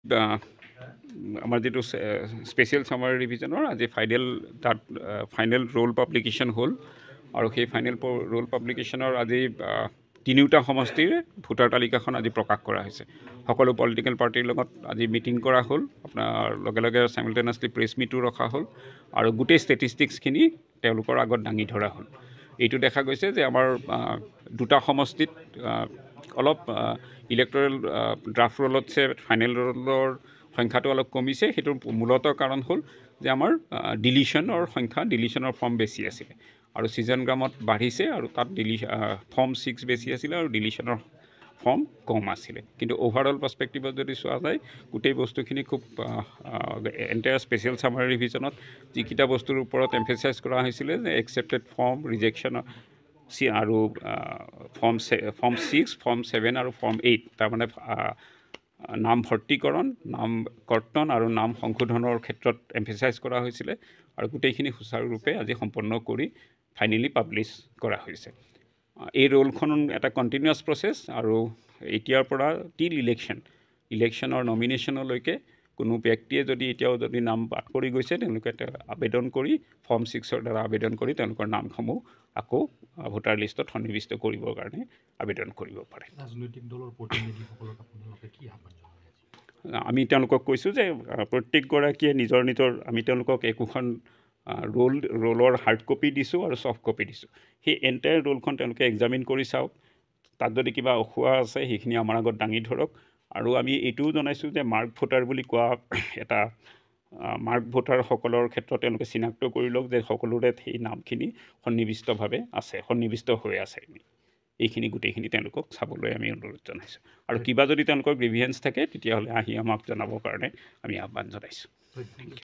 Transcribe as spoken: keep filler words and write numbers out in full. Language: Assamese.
আমাৰ যেটো স্পেশাল সামারি রিভিশনৰ আজি ফাইনাল তাত ফাইনাল ৰোল পাব্লিকেশন হ'ল আৰু সেই ফাইনাল ৰোল পাব্লিকেশনৰ আজি তিনিটা সমষ্টিৰ ভোটাৰ তালিকাখন আজি প্ৰকাশ কৰা হৈছে সকলো পলিটিক্যাল পাৰ্টিৰ লগত আজি মিটিং কৰা হ'ল আপোনাৰ লগে লগে সাইমultaneously প্ৰেছ মিটো ৰখা হ'ল আৰু গোটেই ষ্টেটিষ্টিক্সখিনি তেওঁলোকৰ আগত দাঙি ধৰা হ'ল এইটো দেখা গৈছে যে আমাৰ দুটা সমষ্টিত অলপ ইলেক্টৰেল ড্ৰাফট ৰোলতছে ফাইনেল ৰোলৰ সংখ্যাটো অলপ কমিছে হেতু মূলত কাৰণ হ'ল যে আমাৰ ডিলিশনৰ সংখ্যা ডিলিশনৰ ফৰ্ম বেছি আছিল আৰু সিজন গ্ৰামত বাঢ়িছে আৰু তাত ফৰ্ম ছিক্স বেছি আছিল আৰু ডিলিশনৰ ফৰ্ম কম আছিল কিন্তু ওভাৰঅল পাৰ্সপেক্টিভত যদি চোৱা যায় গোটেই বস্তুখিনি খুব এন্টায়াৰ স্পেশাল সামারি ৰিভিজনত যিকিটা বস্তুৰ ওপৰত এমফেসাইজ কৰা হৈছিল যে একসেপ্টেড ফৰ্ম ৰিজেকশন সি আৰু form form six form seven আৰু ফৰ্ম এইট তাৰ মানে নাম ভৰ্তিকৰণ নাম কৰ্তন আৰু নাম সংশোধনৰ ক্ষেত্ৰত এমফেসাইজ কৰা হৈছিল আৰু গোটেইখিনি সুচাৰুৰূপে আজি সম্পন্ন কৰি ফাইনালি পাব্লিছ কৰা হৈছে এই ৰোলখন এটা কন্টিনিউয়াস প্ৰসেস আৰু এতিয়াৰ পৰা টিল ইলেকশন ইলেকশনৰ নমিনেশনলৈকে কোনো ব্যক্তিয়ে যদি এতিয়াও যদি নাম বাদ কৰি গৈছে তেওঁলোকে আবেদন কৰি ফৰ্ম ছিক্সৰ দ্বাৰা আবেদন কৰি তেওঁলোকৰ নামসমূহ আকৌ ভোটাৰ লিষ্টত সন্নিবিষ্ট কৰিবৰ কাৰণে আবেদন কৰিব পাৰে ৰাজনৈতিক দলৰ প্ৰতিনিধিসকলক আপোনালোকে কি আহ্বান জনায় আমি তেওঁলোকক কৈছো যে প্ৰত্যেকগৰাকীয়ে নিজৰ নিজৰ আমি তেওঁলোকক একোখন ৰোল ৰোলৰ হাৰ্ড কপি দিছো আৰু সফট কপি দিছো সেই এন্টায়াৰ ৰোলখন তেওঁলোকে এক্সামিন কৰি চাওক তাত যদি কিবা অখুৱা আছে সেইখিনি আমাৰ আগত দাঙি ধৰক আৰু আমি এইটোও জনাইছো যে মাৰ্ক ভোটাৰ বুলি কোৱা এটা মাৰ্ক ভোটাৰ সকলৰ ক্ষেত্ৰত তেওঁলোকে চিনাক্ত কৰি লওক যে সকলোৰে সেই নামখিনি সন্নিবিষ্টভাৱে আছে সন্নিবিষ্ট হৈ আছে এইখিনি গোটেইখিনি তেওঁলোকক চাবলৈ আমি অনুৰোধ জনাইছো আৰু কিবা যদি তেওঁলোকৰ গ্ৰিভিয়েন্স থাকে তেতিয়াহলে আহি আমাক জনাবৰ কাৰণে আমি আহ্বান জনাইছো